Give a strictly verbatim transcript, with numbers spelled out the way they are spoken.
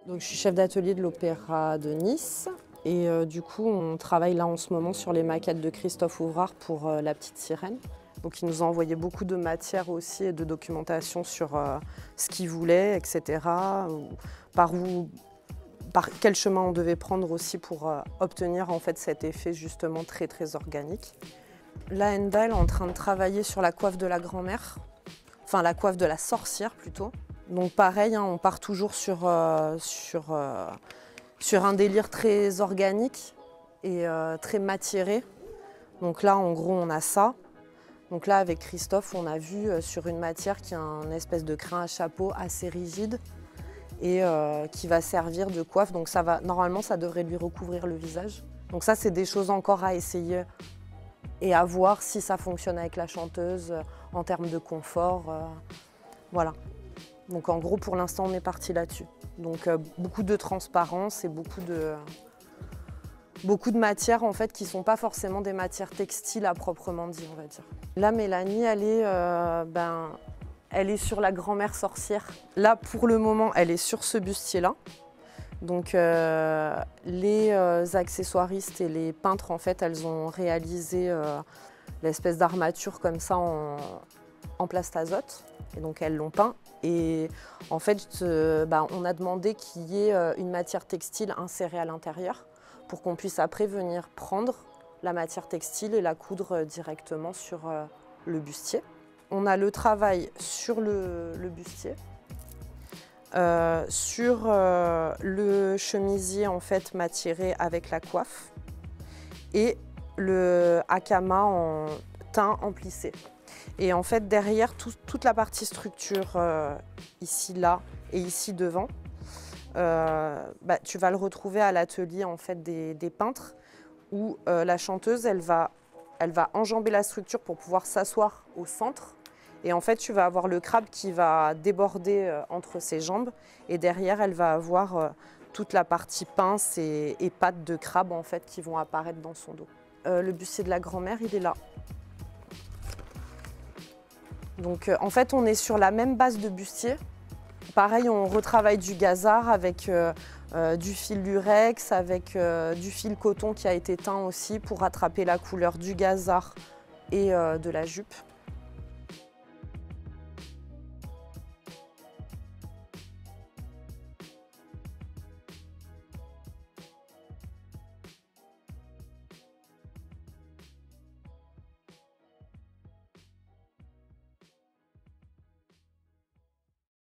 Donc, je suis chef d'atelier de l'Opéra de Nice et euh, du coup on travaille là en ce moment sur les maquettes de Christophe Ouvrard pour euh, La Petite Sirène. Donc il nous a envoyé beaucoup de matière aussi et de documentation sur euh, ce qu'il voulait, et cetera. Par où, par quel chemin on devait prendre aussi pour euh, obtenir en fait cet effet justement très très organique. Là, Enda, elle est en train de travailler sur la coiffe de la grand-mère, enfin la coiffe de la sorcière plutôt. Donc pareil, hein, on part toujours sur, euh, sur, euh, sur un délire très organique et euh, très matiéré. Donc là, en gros, on a ça. Donc là, avec Christophe, on a vu euh, sur une matière qui a un espèce de crin à chapeau assez rigide et euh, qui va servir de coiffe. Donc ça va, normalement, ça devrait lui recouvrir le visage. Donc ça, c'est des choses encore à essayer et à voir si ça fonctionne avec la chanteuse euh, en termes de confort. Euh, voilà. Donc en gros, pour l'instant, on est parti là-dessus. Donc euh, beaucoup de transparence et beaucoup de, beaucoup de matières en fait qui ne sont pas forcément des matières textiles à proprement dit, on va dire. Là, Mélanie, elle est, euh, ben, elle est sur la grand-mère sorcière. Là, pour le moment, elle est sur ce bustier-là. Donc euh, les euh, accessoiristes et les peintres, en fait, elles ont réalisé euh, l'espèce d'armature comme ça en, en plastazote. Et donc elles l'ont peint. Et en fait, euh, bah, on a demandé qu'il y ait euh, une matière textile insérée à l'intérieur pour qu'on puisse après venir prendre la matière textile et la coudre directement sur euh, le bustier. On a le travail sur le, le bustier, euh, sur euh, le chemisier en fait matiéré avec la coiffe et le hakama en teint en plissé. Et en fait, derrière, tout, toute la partie structure, euh, ici, là et ici devant, euh, bah, tu vas le retrouver à l'atelier en fait, des, des peintres où euh, la chanteuse, elle va, elle va enjamber la structure pour pouvoir s'asseoir au centre. Et en fait, tu vas avoir le crabe qui va déborder euh, entre ses jambes. Et derrière, elle va avoir euh, toute la partie pince et, et pattes de crabe en fait, qui vont apparaître dans son dos. Euh, le bustier de la grand-mère, il est là. Donc euh, en fait, on est sur la même base de bustier. Pareil, on retravaille du gazard avec euh, euh, du fil lurex, avec euh, du fil coton qui a été teint aussi pour rattraper la couleur du gazard et euh, de la jupe.